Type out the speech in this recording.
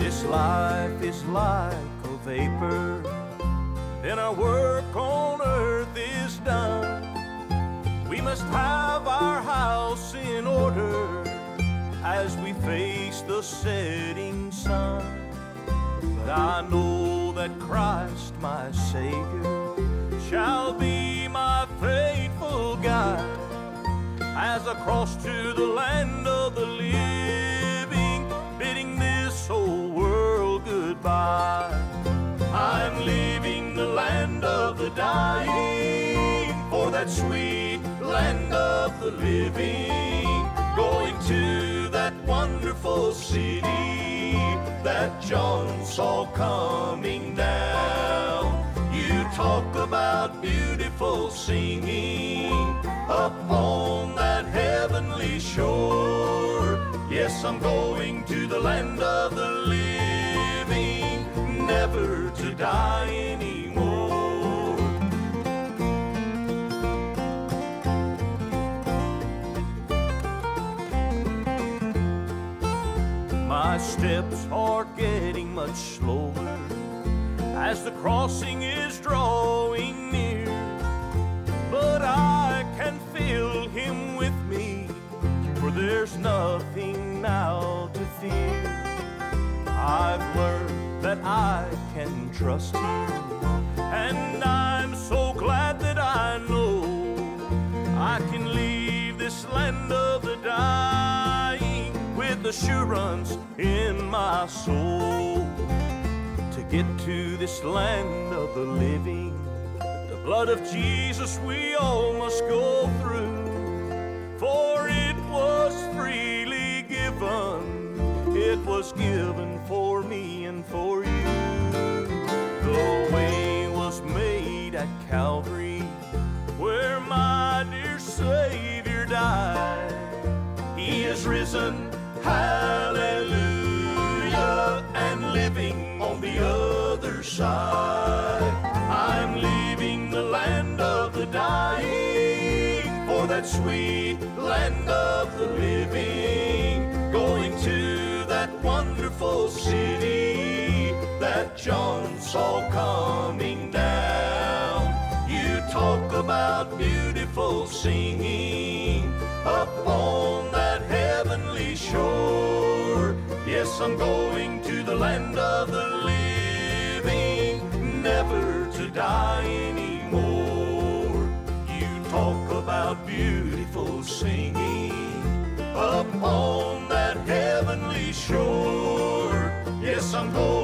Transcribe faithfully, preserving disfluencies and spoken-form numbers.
This life is like a vapor, and our work on earth is done. We must have our house in order as we face the setting sun. But I know that Christ, my Savior, shall be my faithful guide as I cross to the land of the living, bidding this old world goodbye. I'm leaving the land of the dying for that sweet land of the living, going to that wonderful city that John saw coming down. You talk about beautiful singing upon that heavenly shore. Yes, I'm going to the land of the living, never to die anymore. My steps are getting much slower as the crossing is drawing near, but I can feel Him with me, for there's nothing now to fear. I've learned that I can trust Him, and I'm so glad that I know I can leave this land of the dying with assurance in my soul. To get to this land of the living, the blood of Jesus we all must go through, for it was freely given, it was given for me and for you. The way was made at Calvary, where my dear Savior died. He is risen, hallelujah, and living on the other side. I'm leaving the land of the dying for that sweet land of the living, going to that wonderful city that John saw coming down. You talk about beautiful singing upon that heavenly shore. Yes, I'm going to the land of the living, never to die anymore. You talk about beautiful singing upon that heavenly shore. Yes, I'm going